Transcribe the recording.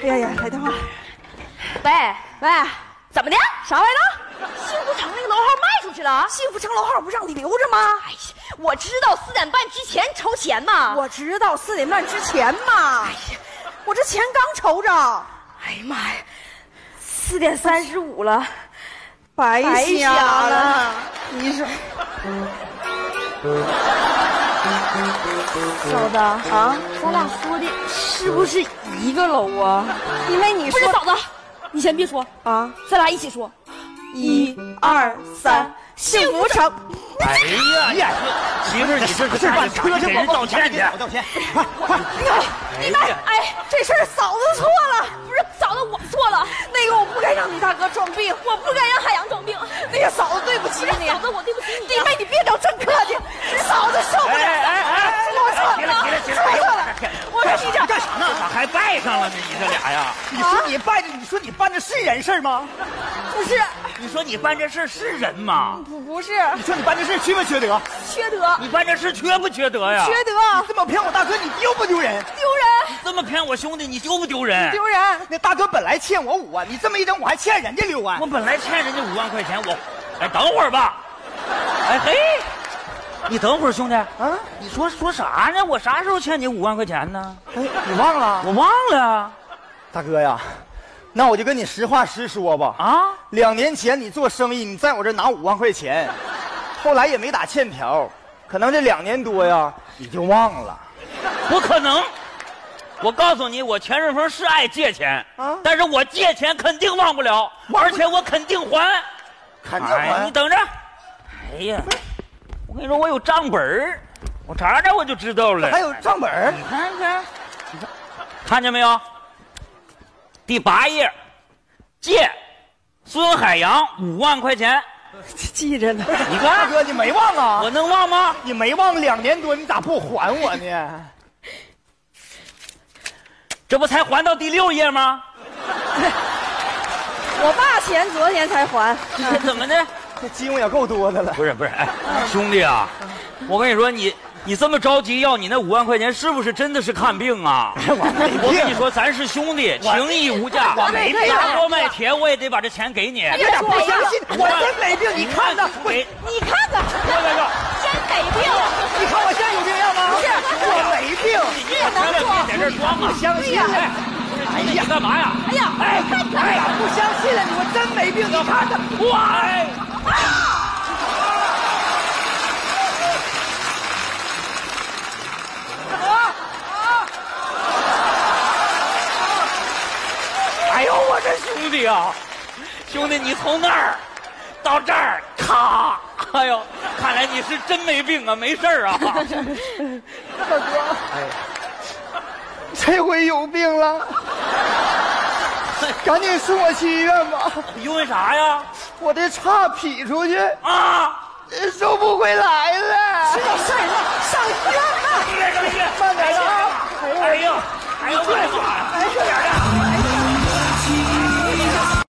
哎呀，来电话。 喂，怎么的？ 啥玩意儿？ 幸福城那个楼号卖出去了？ 幸福城楼号不让你留着吗？ 哎呀，我知道4点半之前筹钱嘛。 我知道4点半之前嘛。哎呀，我这钱刚筹着。 哎呀妈呀，4点35了， 白瞎了。 你说， 嫂子啊， 咱俩说的是不是一个楼啊？ 因为你说不是嫂子，你先别说啊， 咱俩一起说 ，1、2、3，幸福城。 哎呀，媳妇儿，你这是办车上给人道歉去？ 道歉，快！你们，哎，这事儿嫂子错了， 不是嫂子，我错了。 那个我不该让你大哥装病， 我不该让海洋装病。 那个嫂子对不起你， 嫂子我对不起你。 弟妹，你别整真客气，嫂子受不了。我错了，我说你这干啥呢？咋还拜上了呢？你这俩呀？ 你说你拜着，你说你办的是人事吗？ 不是， 你说你办这事是人吗？ 不是， 你说你办这事缺没缺德？ 缺德， 你办这事缺不缺德呀？ 缺德， 这么骗我大哥，你丢不丢人？ 丢人， 你这么骗我兄弟，你丢不丢人？ 丢人。 那大哥本来欠我5万，你这么一整，我还欠人家6万。 我本来欠人家5万块钱，哎，等会儿吧。哎嘿，你等会儿，兄弟啊，你说啥呢？我啥时候欠你5万块钱呢？ 哎，你忘了？ 我忘了。 大哥呀，那我就跟你实话实说吧。 啊 ，2年前你做生意，你在我这拿5万块钱，后来也没打欠条，可能这2年多呀，你就忘了。 不可能！我告诉你，我钱顺风是爱借钱啊， 但是我借钱肯定忘不了，而且我肯定还。 肯定还。 你等着。哎呀，我跟你说，我有账本儿，我查查我就知道了。 还有账本儿， 你看看，看见没有？第8页，借孙海洋5万块钱。 记着呢。 你看， 大哥你没忘啊？ 我能忘吗？ 你没忘2年多，你咋不还我呢？ 这不才还到第6页吗？ 我爸钱昨天才还。 这怎么的？ 这金额也够多的了。 不是，哎，兄弟啊，我跟你说，你这么着急要你那5万块钱，是不是真的是看病啊？我跟你说，咱是兄弟，情义无价。 我没病砸锅卖铁，我也得把这钱给你。 你咋不相信？我真没病，你看呢？ 你看看， 真没病。 你看我现在有病样吗？我没病， 你千万别在这装啊！ 相信了。 哎呀，你干嘛呀？ 哎呀， 哎呀，不相信了，我真没病，你看看。 哇！哎呦，我这兄弟啊，兄弟，你从那儿到这儿，咔！哎呦，看来你是真没病啊，没事儿啊。 大哥，这回有病了，赶紧送我去医院吧。 因为啥呀？ 我的叉劈出去啊， 收不回来了。 知道事儿了，上医院吧。 慢点啊！哎呦，哎呦，慢点啊！